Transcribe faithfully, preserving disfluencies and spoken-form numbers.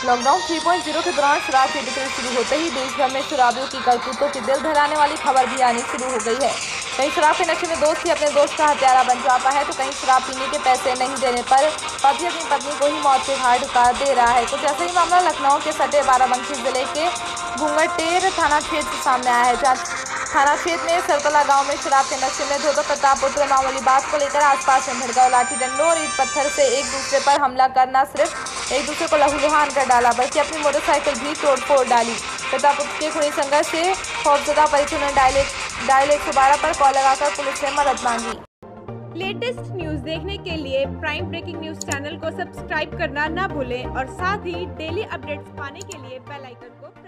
Lockdown तीन point zero के दौरान शराब की बिक्री शुरू होते ही देश भर में शराबियों की करतूतों की दिल दहलाने वाली खबर भी आनी शुरू हो गई है। कहीं शराब के नशे में दोस्त ही अपने दोस्त का हत्यारा बन जाता है, तो कहीं शराब पीने के पैसे नहीं देने पर पति अपनी पत्नी को ही मौत के घाट उतार दे रहा है। कुछ ऐसा ही मामला लखनऊ के सटे बाराबंकी जिले के घूंघटेर थाना क्षेत्र से सामने आया है। थाना क्षेत्र में सरतला गांव में शराब के नशे में धोतो प्रताप पुत्र मामूली बात को लेकर आसपास में भिड़ गए। लाठी डंडों और ईंट पत्थर से एक दूसरे पर हमला करना सिर्फ एक दूसरे को लहूलुहान कर डाला, बल्कि अपनी मोटरसाइकिल भी तोड़ फोड़ डाली। प्रताप पुत्र के खूनी संघर्ष से खौफजदा परिजनों ने डायल एक सौ बारह पर कॉल लगाकर पुलिस से मदद मांगी। लेटेस्ट न्यूज देखने के लिए प्राइम ब्रेकिंग न्यूज चैनल को सब्सक्राइब करना ना भूलें और साथ ही डेली अपडेट्स पाने के लिए बेल आइकन को